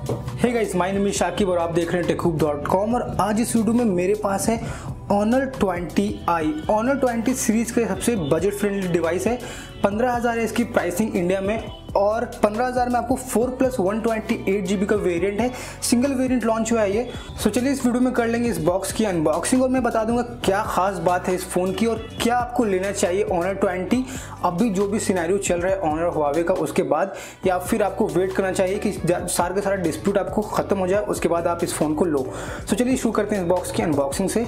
Hey guys, my name is Shakib और आप देख रहे हैं techhub.com। और आज इस वीडियो में मेरे पास है Honor 20i। Honor 20 सीरीज के सबसे बजट फ्रेंडली डिवाइस है। 15,000 है इसकी प्राइसिंग इंडिया में और 15,000 में आपको 4+128GB का वेरिएंट है। सिंगल वेरिएंट लॉन्च हुआ है ये। सो चलिए इस वीडियो में कर लेंगे इस बॉक्स की अनबॉक्सिंग और मैं बता दूंगा क्या खास बात है इस फोन की और क्या आपको लेना चाहिए Honor 20 अभी जो भी सिनेरियो चल रहा है Honor Huawei का उसके बाद, या फिर आपको वेट करना चाहिए कि सारा का सारा डिस्प्यूट आपको खत्म हो जाए उसके बाद आप इस फोन को लो। सो चलिए शुरू करते हैं इस बॉक्स की अनबॉक्सिंग से।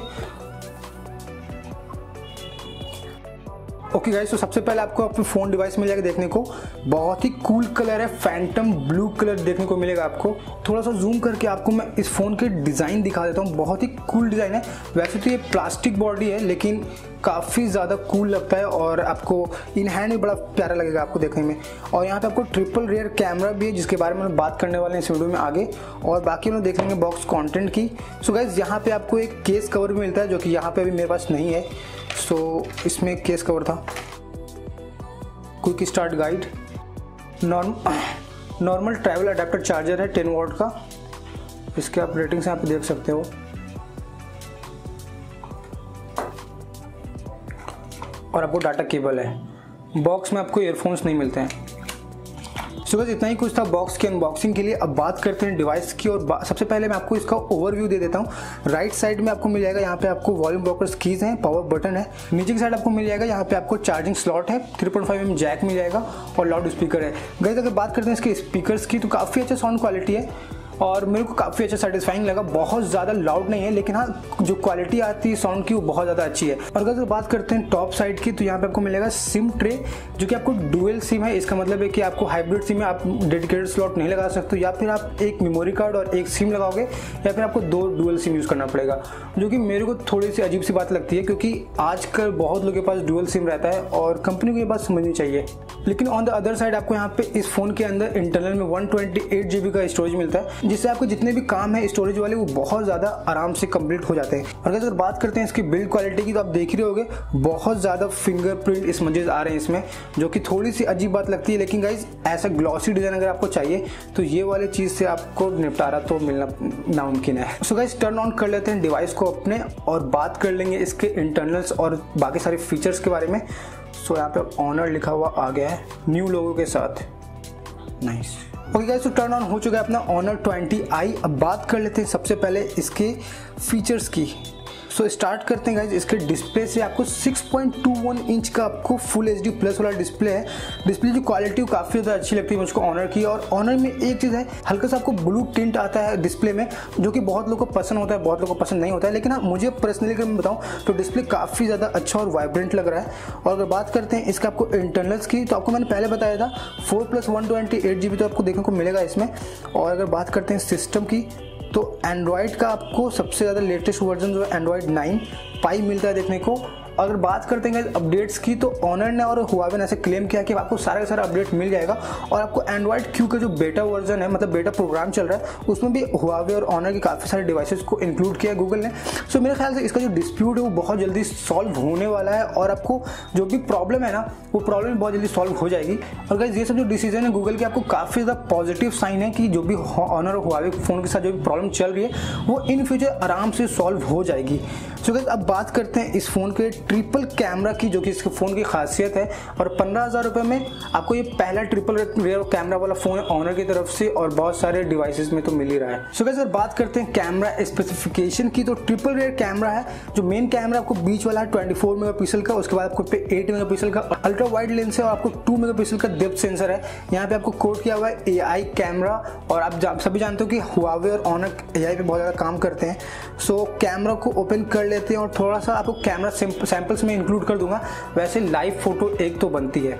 ओके गाइस, तो सबसे पहले आपको अपने फ़ोन डिवाइस मिल जाएगा देखने को। बहुत ही कूल कलर है, फैंटम ब्लू कलर देखने को मिलेगा आपको। थोड़ा सा जूम करके आपको मैं इस फ़ोन के डिज़ाइन दिखा देता हूँ। बहुत ही कूल डिज़ाइन है। वैसे तो ये प्लास्टिक बॉडी है लेकिन काफ़ी ज़्यादा कूल लगता है और आपको इन हैंड भी बड़ा प्यारा लगेगा आपको देखने में। और यहाँ पे आपको ट्रिपल रियर कैमरा भी है जिसके बारे में हम बात करने वाले हैं इस वीडियो में आगे, और बाकी हम लोग देख लेंगे बॉक्स कंटेंट की। सो गाइस, यहाँ पे आपको एक केस कवर भी मिलता है जो कि यहाँ पे अभी मेरे पास नहीं है। सो इसमें एक केस कवर था। Quick start guide, normal travel adapter charger है 10 वॉट का। इसके आप रेटिंग्स यहाँ पे देख सकते हो। और आपको डाटा केबल है। बॉक्स में आपको ईयरफोन्स नहीं मिलते हैं। सो बस इतना ही कुछ था बॉक्स की अनबॉक्सिंग के लिए। अब बात करते हैं डिवाइस की और सबसे पहले मैं आपको इसका ओवरव्यू दे देता हूँ। राइट साइड में आपको मिल जाएगा, यहाँ पे आपको वॉल्यूम ब्रोकर्स कीज हैं, पावर बटन है। नीचे की साइड आपको मिल जाएगा, यहाँ पे आपको चार्जिंग स्लॉट है, 3.5mm जैक मिल जाएगा और लाउड स्पीकर है। गाइस, अगर बात करते हैं इसके स्पीकर्स की तो काफ़ी अच्छा साउंड क्वालिटी है और मेरे को काफ़ी अच्छा सेटिस्फाइंग लगा। बहुत ज़्यादा लाउड नहीं है लेकिन हाँ, जो क्वालिटी आती है साउंड की वो बहुत ज़्यादा अच्छी है। और अगर बात करते हैं टॉप साइड की तो यहाँ पे आपको मिलेगा सिम ट्रे, जो कि आपको डुअल सिम है। इसका मतलब है कि आपको हाइब्रिड सिम में आप डेडिकेटेड स्लॉट नहीं लगा सकते, या फिर आप एक मेमोरी कार्ड और एक सिम लगाओगे या फिर आपको 2 डुअल सिम यूज़ करना पड़ेगा, जो कि मेरे को थोड़ी सी अजीब सी बात लगती है क्योंकि आजकल बहुत लोगों के पास डुअल सिम रहता है और कंपनी को ये बात समझनी चाहिए। लेकिन ऑन द अदर साइड आपको यहाँ पे इस फोन के अंदर इंटरनल में 128GB का स्टोरेज मिलता है, जिससे आपको जितने भी काम है स्टोरेज वाले वो बहुत ज़्यादा आराम से कंप्लीट हो जाते हैं। और अगर बात करते हैं इसकी बिल्ड क्वालिटी की तो आप देख ही रहे होगे बहुत ज़्यादा फिंगरप्रिंट इमेजेस आ रहे हैं इसमें, जो कि थोड़ी सी अजीब बात लगती है। लेकिन गाइज, ऐसा ग्लॉसी डिज़ाइन अगर आपको चाहिए तो ये वाले चीज़ से आपको निपटारा तो मिलना नामुमकिन है। सो गाइज, टर्न ऑन कर लेते हैं डिवाइस को अपने और बात कर लेंगे इसके इंटरनल्स और बाकी सारे फीचर्स के बारे में। सो यहाँ पे ऑनर लिखा हुआ आ गया है न्यू लोगो के साथ। नाइस। ओके गाइस, तो टर्न ऑन हो चुका है अपना Honor 20i। अब बात कर लेते हैं सबसे पहले इसके फीचर्स की। सो स्टार्ट करते हैं गाइस इसके डिस्प्ले से। आपको 6.21 इंच का आपको फुल HD प्लस वाला डिस्प्ले है। डिस्प्ले की क्वालिटी काफ़ी ज़्यादा अच्छी लगती है मुझको Honor की। और Honor में एक चीज़ है, हल्का सा आपको ब्लू टिंट आता है डिस्प्ले में, जो कि बहुत लोगों को पसंद होता है, बहुत लोगों को पसंद नहीं होता है। लेकिन हाँ, मुझे पर्सनली अगर मैं बताऊँ तो डिस्प्ले काफ़ी ज़्यादा अच्छा और वाइब्रेंट लग रहा है। और अगर बात करते हैं इसका आपको इंटरनल्स की तो आपको मैंने पहले बताया था 4+128GB तो आपको देखने को मिलेगा इसमें। और अगर बात करते हैं सिस्टम की तो एंड्रॉयड का आपको सबसे ज़्यादा लेटेस्ट वर्जन जो है एंड्रॉयड 9 पाई मिलता है देखने को। अगर बात करते हैं अपडेट्स की तो Honor ने और Huawei ने ऐसे क्लेम किया कि आपको सारा का सारा अपडेट मिल जाएगा। और आपको एंड्रॉयड Q का जो बेटा वर्जन है, मतलब बेटा प्रोग्राम चल रहा है, उसमें भी Huawei और Honor के काफ़ी सारे डिवाइसेस को इंक्लूड किया है गूगल ने। सो मेरे ख्याल से इसका जो डिस्प्यूट है वो बहुत जल्दी सॉल्व होने वाला है और आपको जो भी प्रॉब्लम है ना वो प्रॉब्लम बहुत जल्दी सॉल्व हो जाएगी। और गाइस, ये सब जो डिसीजन है गूगल के आपको काफ़ी ज़्यादा पॉजिटिव साइन है कि जो भी Honor और Huawei फ़ोन के साथ जो भी प्रॉब्लम चल रही है वो इन फ्यूचर आराम से सॉल्व हो जाएगी। सो गाइस, अब बात करते हैं इस फ़ोन के ट्रिपल कैमरा की, जो कि इसके फ़ोन की खासियत है। और 15,000 रुपये में आपको ये पहला ट्रिपल रियर कैमरा वाला फ़ोन है Honor की तरफ से और बहुत सारे डिवाइसेस में तो मिल ही रहा है। सो गाइस, अगर बात करते हैं कैमरा स्पेसिफिकेशन की तो ट्रिपल रियर कैमरा है। जो मेन कैमरा आपको बीच वाला है 24 मेगापिक्सल का, उसके बाद आपको 8 मेगापिक्सल का अल्ट्रा वाइड लेंस है और आपको 2 मेगापिक्सल का डेप्थ सेंसर है। यहाँ पे आपको कोड किया हुआ है AI कैमरा। और आप सभी जानते हो कि Huawei और Honor AI पे बहुत ज़्यादा काम करते हैं। सो कैमरा को ओपन कर लेते हैं और थोड़ा सा आपको कैमरा सैंपल्स में इंक्लूड कर दूंगा। वैसे लाइव फोटो एक तो बनती है।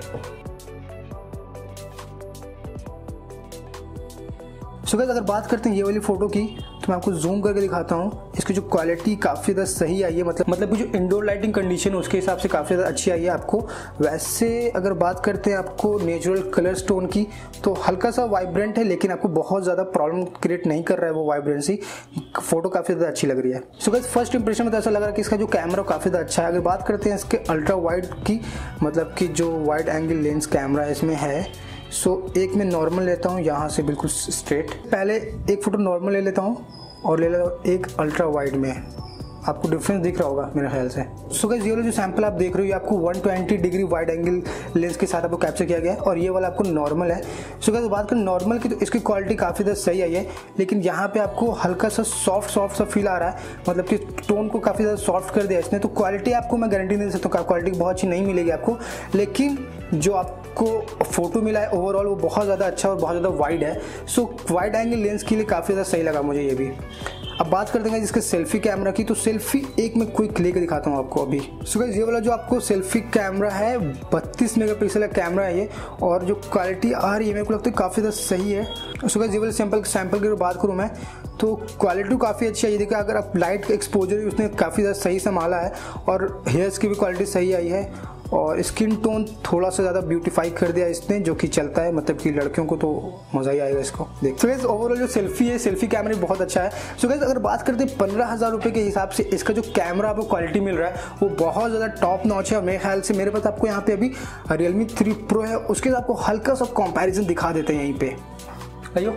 सो गाइस, अगर बात करते हैं ये वाली फोटो की तो मैं आपको जूम करके दिखाता हूँ। इसकी जो क्वालिटी काफ़ी ज़्यादा सही आई है, मतलब कि जो इंडोर लाइटिंग कंडीशन है उसके हिसाब से काफ़ी ज़्यादा अच्छी आई है आपको। वैसे अगर बात करते हैं आपको नेचुरल कलर स्टोन की तो हल्का सा वाइब्रेंट है लेकिन आपको बहुत ज़्यादा प्रॉब्लम क्रिएट नहीं कर रहा है वो वाइब्रेंसी। फोटो काफ़ी ज़्यादा अच्छी लग रही है। सो गाइस, फर्स्ट इंप्रेशन में तो ऐसा लग रहा है कि इसका जो कैमरा काफ़ी ज़्यादा अच्छा है। अगर बात करते हैं इसके अल्ट्रा वाइड की, मतलब कि जो वाइड एंगल लेंस कैमरा इसमें है, सो एक मैं नॉर्मल लेता हूँ यहाँ से बिल्कुल स्ट्रेट। पहले एक फ़ोटो नॉर्मल ले लेता हूँ और ले लेता हूँ एक अल्ट्रा वाइड में। आपको डिफरेंस दिख रहा होगा मेरे ख्याल से। सो गाइस, ये वाला जो सैंपल आप देख रहे हो ये आपको 120 डिग्री वाइड एंगल लेंस के साथ आपको कैप्चर किया गया है और ये वाला आपको नॉर्मल है। सो गाइस, बात करें नॉर्मल की तो इसकी क्वालिटी काफ़ी ज़्यादा सही आई है, लेकिन यहाँ पे आपको हल्का सा सॉफ्ट सा फील आ रहा है, मतलब कि टोन को काफ़ी ज़्यादा सॉफ्ट कर दिया इसने। तो क्वालिटी आपको मैं गारंटी नहीं दे सकता हूँ, क्वालिटी बहुत अच्छी नहीं मिलेगी आपको, लेकिन जो आपको फोटो मिला है ओवरऑल वो बहुत ज़्यादा अच्छा और बहुत ज़्यादा वाइड है। सो वाइड एंगल लेंस के लिए काफ़ी ज़्यादा सही लगा मुझे ये भी। अब बात करते हैं इसके सेल्फी कैमरा की, तो सेल्फी एक मैं क्विक लेके दिखाता हूँ आपको अभी। सो गाइस, ये वाला जो आपको सेल्फी कैमरा है 32 मेगापिक्सल का कैमरा है ये, और जो क्वालिटी आ रही है मेरे को लगता है काफ़ी ज़्यादा सही है। सो गाइस, ये वाले सैंपल की बात करूँ मैं तो क्वालिटी काफ़ी अच्छी है। ये देखिए, अगर आप लाइट का एक्सपोजर उसने काफ़ी ज़्यादा सही संभाला है और हेयर्स की भी क्वालिटी सही आई है और स्किन टोन थोड़ा सा ज़्यादा ब्यूटीफाई कर दिया इसने, जो कि चलता है, मतलब कि लड़कियों को तो मज़ा ही आएगा इसको देख। सो गाइस, ओवरऑल जो सेल्फी है, सेल्फी कैमरा बहुत अच्छा है। सो गाइस, अगर बात करते हैं 15,000 रुपये के हिसाब से इसका जो कैमरा आपको क्वालिटी मिल रहा है वो बहुत ज़्यादा टॉप नॉच है। और मेरे ख्याल से मेरे पास आपको यहाँ पे अभी Realme 3 Pro है, उसके साथ आपको हल्का सा कंपैरिजन दिखा देते हैं यहीं पे। आइयो,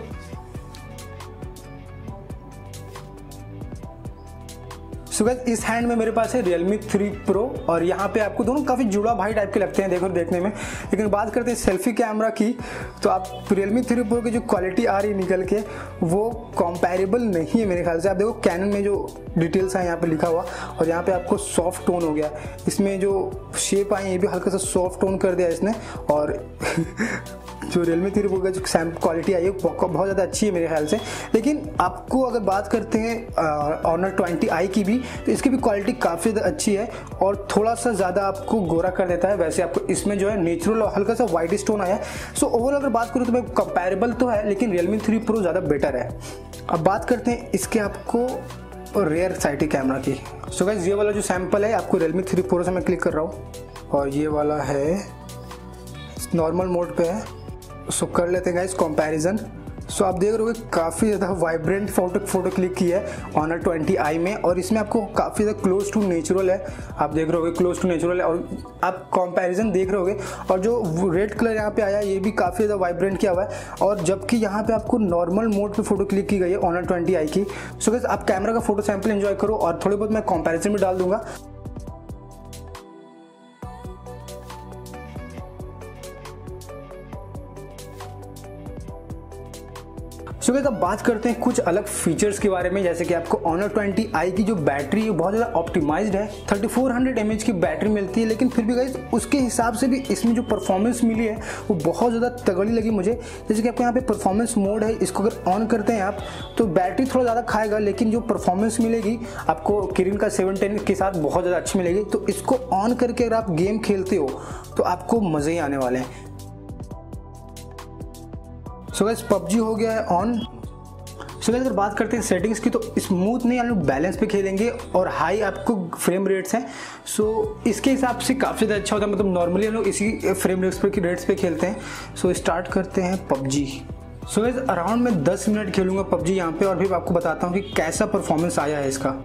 सो गाइस, इस हैंड में मेरे पास है Realme 3 Pro और यहाँ पे आपको दोनों काफ़ी जुड़ा भाई टाइप के लगते हैं देखने में। लेकिन बात करते हैं सेल्फी कैमरा की, तो आप Realme 3 Pro की जो क्वालिटी आ रही है निकल के वो कंपैरेबल नहीं है मेरे ख्याल से। आप देखो कैनन में जो डिटेल्स हैं यहाँ पे लिखा हुआ और यहाँ पे आपको सॉफ्ट टोन हो गया, इसमें जो शेप आई ये भी हल्का सा सॉफ्ट टोन कर दिया इसने। और जो Realme 3 Pro का जो सैम्पल क्वालिटी आई है बहुत ज़्यादा अच्छी है मेरे ख्याल से। लेकिन आपको अगर बात करते हैं Honor 20i की भी, तो इसकी भी क्वालिटी काफ़ी ज़्यादा अच्छी है और थोड़ा सा ज़्यादा आपको गोरा कर देता है। वैसे आपको इसमें जो है नेचुरल और हल्का सा वाइट टोन आया है। सो ओवरऑल अगर बात करूँ तो मैं कंपेरेबल तो है, लेकिन Realme 3 Pro ज़्यादा बेटर है। अब बात करते हैं इसके आपको रेयर साइटी कैमरा की। सो गाइस, ये वाला जो सैंपल है आपको Realme 3 Pro से मैं क्लिक कर रहा हूँ और ये वाला है नॉर्मल मोड पे है। सो कर लेते हैं गाइस कंपैरिजन। सो आप देख रहे हो काफ़ी ज़्यादा वाइब्रेंट फोटो क्लिक की है Honor 20i में और इसमें आपको काफ़ी ज़्यादा क्लोज टू नेचुरल है। आप देख रहे होगे क्लोज टू नेचुरल है और आप कंपैरिजन देख रहे होगे। और जो रेड कलर यहाँ पे आया ये भी काफ़ी ज़्यादा वाइब्रेंट किया हुआ है, और जबकि यहाँ पे आपको नॉर्मल मोड पे फोटो क्लिक की गई है Honor 20i की। सो गाइस, आप कैमरा का फोटो सैंपल एंजॉय करो और थोड़े बहुत मैं कंपैरिजन भी डाल दूंगा। सो गाइस, अब बात करते हैं कुछ अलग फीचर्स के बारे में, जैसे कि आपको Honor 20i की जो बैटरी है बहुत ज़्यादा ऑप्टिमाइज्ड है। 3400 mAh की बैटरी मिलती है, लेकिन फिर भी गाइस उसके हिसाब से भी इसमें जो परफॉर्मेंस मिली है वो बहुत ज़्यादा तगड़ी लगी मुझे। जैसे कि आपको यहाँ पे परफॉर्मेंस मोड है, इसको अगर ऑन करते हैं आप तो बैटरी थोड़ा ज़्यादा खाएगा, लेकिन जो परफॉर्मेंस मिलेगी आपको किरिन का 710 के साथ बहुत ज़्यादा अच्छी मिलेगी। तो इसको ऑन करके अगर आप गेम खेलते हो तो आपको मज़े ही आने वाले हैं। सो गाइस, PUBG हो गया है ऑन। सो गाइस, अगर बात करते हैं सेटिंग्स की तो स्मूथ नहीं, हम लोग बैलेंस पे खेलेंगे और हाई आपको फ्रेम रेट्स हैं। सो इसके हिसाब से काफ़ी ज़्यादा अच्छा होता है, मतलब नॉर्मली हम लोग इसी फ्रेम रेट्स पे खेलते हैं। सो स्टार्ट करते हैं PUBG। सो गाइस, अराउंड मैं 10 मिनट खेलूंगा PUBG यहाँ पे और फिर आपको बताता हूँ कि कैसा परफॉर्मेंस आया है इसका।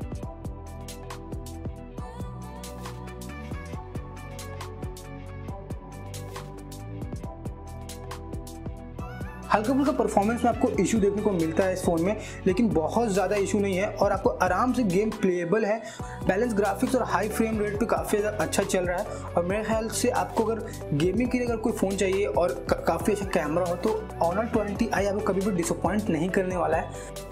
हल्का फुल्का परफॉर्मेंस में आपको इशू देखने को मिलता है इस फोन में, लेकिन बहुत ज़्यादा इशू नहीं है और आपको आराम से गेम प्लेएबल है। बैलेंस ग्राफिक्स और हाई फ्रेम रेट पे काफ़ी ज़्यादा अच्छा चल रहा है और मेरे ख्याल से आपको अगर गेमिंग के लिए अगर कोई फ़ोन चाहिए और काफ़ी अच्छा कैमरा हो तो Honor 20i आपको कभी भी डिसअपॉइंट नहीं करने वाला है।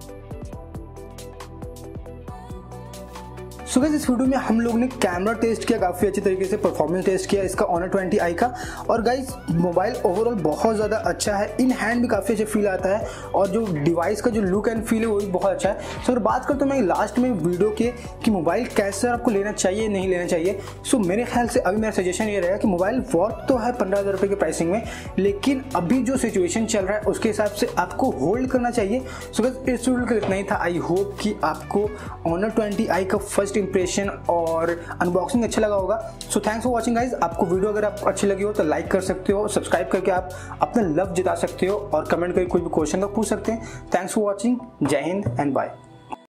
सो गाइस, इस वीडियो में हम लोग ने कैमरा टेस्ट किया, काफ़ी अच्छी तरीके से परफॉर्मेंस टेस्ट किया इसका Honor 20i का। और गाइस, मोबाइल ओवरऑल बहुत ज़्यादा अच्छा है, इन हैंड भी काफ़ी अच्छा फील आता है और जो डिवाइस का जो लुक एंड फील है वो भी बहुत अच्छा है। सो अगर बात करता हूँ मैं लास्ट में वीडियो के कि मोबाइल कैसा आपको लेना चाहिए नहीं लेना चाहिए, सो मेरे ख्याल से अभी मेरा सजेशन ये रहेगा कि मोबाइल वर्थ तो है 15,000 रुपये के प्राइसिंग में, लेकिन अभी जो सिचुएशन चल रहा है उसके हिसाब से आपको होल्ड करना चाहिए। सो गाइस, इस वीडियो के लिए इतना ही था। आई होप कि आपको Honor 20i का फर्स्ट इंप्रेशन और अनबॉक्सिंग अच्छा लगा होगा। So thanks for watching guys. आपको वीडियो अगर आपको अच्छी लगी हो तो लाइक कर सकते हो, सब्सक्राइब करके आप अपना लव जता सकते हो और कमेंट करके कोई भी क्वेश्चन का पूछ सकते हैं। Thanks for watching. जय हिंद एंड बाय।